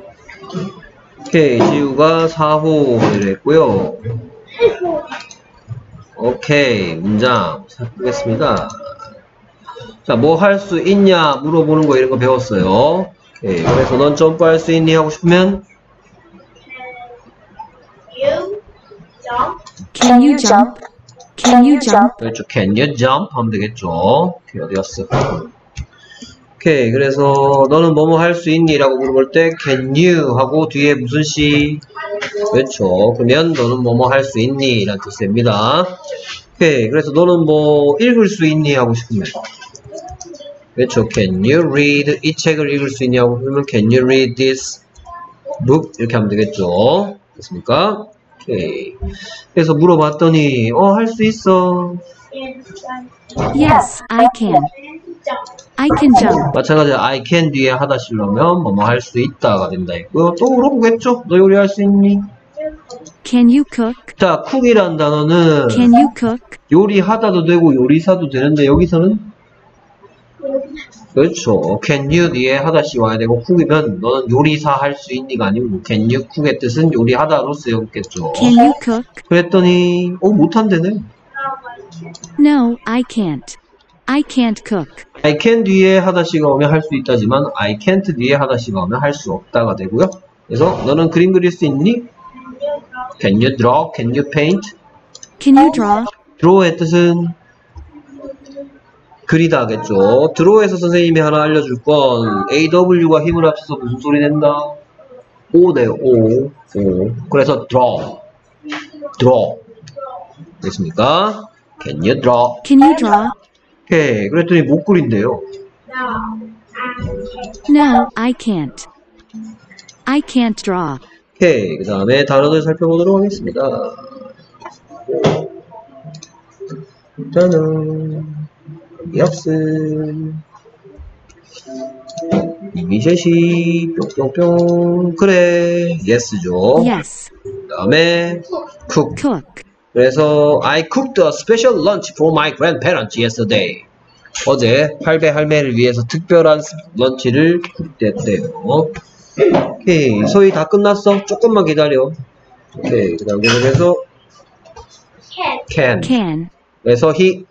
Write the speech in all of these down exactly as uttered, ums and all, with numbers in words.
오케이, 지우가 사 호를 했고요. 오케이, 문장 살펴보겠습니다. 자, 뭐 할 수 있냐 물어보는 거 이런 거 배웠어요. 오케이, 그래서 넌 점프할 수 있니 하고 싶으면 Can you jump? Can you jump? 그렇죠. Can you jump? 하면 되겠죠. 오케이, 어디 갔어? 오케이, 그래서 너는 뭐뭐 할 수 있니? 라고 물어볼 때 Can you? 하고 뒤에 무슨 시? 그렇죠. 그러면 너는 뭐뭐 할 수 있니? 라는 뜻이 됩니다. 오케이, 그래서 너는 뭐 읽을 수 있니? 하고 싶으면 그렇죠. Can you read? 이 책을 읽을 수 있냐고 그러면 Can you read this book? 이렇게 하면 되겠죠. 됐습니까? 오케이. 그래서 물어봤더니 어, 할 수 있어. Yes, I can. I can jump. 마찬가지로 I can 뒤에 하다 실려면 뭐뭐 할 수 있다가 된다 했고요. 또 물어보겠죠. 너 요리할 수 있니? Can you cook? 자, cook이란 단어는 Can you cook? 요리하다도 되고 요리사도 되는데 여기서는 그렇죠. Can you 뒤에 하다시 와야 되고 cook이면 너는 요리사 할 수 있니가 아니고 Can you cook의 뜻은 요리하다로 쓰였겠죠. Can you cook? 그랬더니 어 못한대네. No, I can't. I can't cook. I can 뒤에 하다시가 오면 할 수 있다지만 I can't 뒤에 하다시가 오면 할 수 없다가 되고요. 그래서 너는 그림 그릴 수 있니? Can you draw? Can you paint? Can you draw? draw의 뜻은 그리다 하겠죠. draw에서 선생님이 하나 알려줄 건 에이더블유가 힘을 합쳐서 무슨 소리 낸다? O네요. O. O. 그래서 draw. draw. 됐습니까? Can you draw? Can you draw? 오케이. 그랬더니 못 그린대요. No, I can't. I can't draw. 오케이. 그 다음에 단어들 살펴보도록 하겠습니다. 짜잔. 역습. 이미제시. 뿅뿅뿅. 그래. 예스죠. Yes. 그 다음에 cook. Cook. 그래서 I cooked a special lunch for my grandparents yesterday. 어제 할배 할매를 위해서 특별한 런치를 쿡했대요. 오케이, 소위 다 끝났어. 조금만 기다려. 오케이, 그 다음 계속해서 can. Can. 그래서 he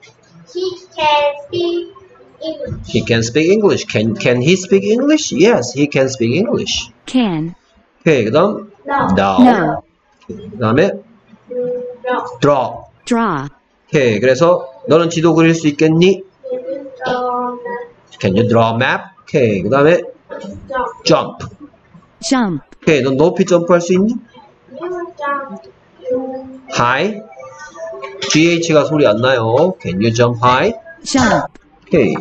He can speak English. he can speak English. Can can he speak English? Yes, he can speak English. Can. 오케이, 그 다음 No. No. 그 다음에 No. draw. Draw. 오케이, 그래서 너는 지도 그릴 수 있겠니? Can you draw a map? 오케이, 그 다음에 jump. Jump. 오케이, 넌 높이 점프할 수 있니? high. 지에이치가 소리 안 나요. Can you jump high? Jump. 오케이.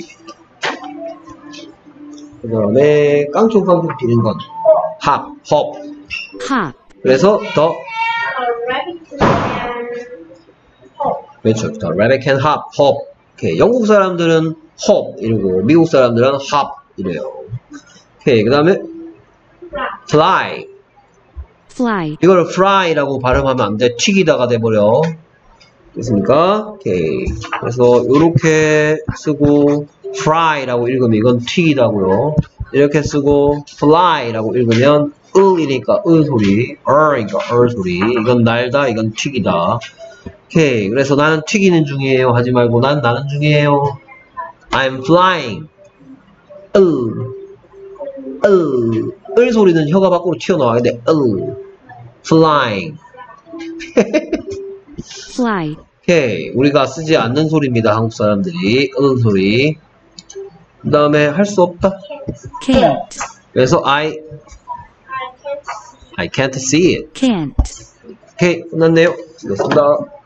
그 다음에 깡총깡총 뛰는 건 hop, hop. Hop. 그래서 더 Rabbit can hop. 그렇죠. 더 rabbit can hop, hop. 오케이. 영국 사람들은 hop 이러고 미국 사람들은 hop 이래요. 오케이. 그 다음에 fly. Fly. 이걸 fry라고 발음하면 안 돼. 튀기다가 돼버려. 됐습니까? 오케이. 그래서 이렇게 쓰고 fry라고 읽으면 이건 튀기다고요. 이렇게 쓰고 fly라고 읽으면 으이니까 으 소리, 어니까 어 소리. 이건 날다, 이건 튀기다. 오케이. 그래서 나는 튀기는 중이에요. 하지 말고 난 나는 중이에요. I'm flying. 으, 으, 을 소리는 혀가 밖으로 튀어나와야 돼. 으, flying. Fly. 오케이. 우리가 쓰지 않는 소리입니다. 한국 사람들이. 으 소리. 그 다음에 할 수 없다. Can't. 그래서 I, I can't see it. Can't. 오케이. 끝났네요. 수고했습니다.